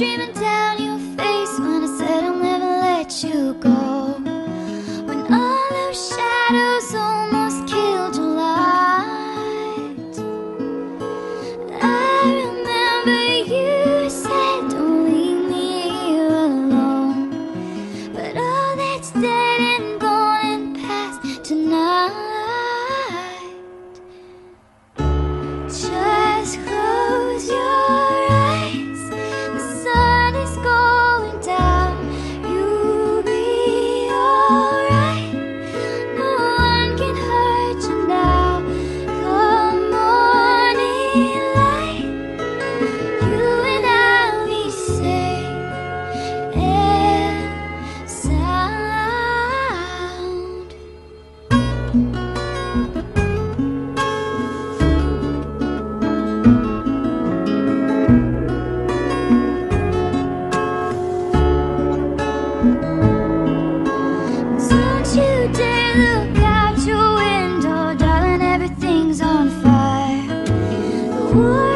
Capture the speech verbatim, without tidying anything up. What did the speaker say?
streaming down your face when I said I'll never let you go. When all those shadows almost killed your light, I remember you said don't leave me here alone. But all that's dead and gone and past tonight. Just close your eyes, the sun is going down. You'll be alright, no one can hurt you now. Come morning light, you and I'll be safe and sound. Don't you dare look out your window, darling, everything's on fire. The world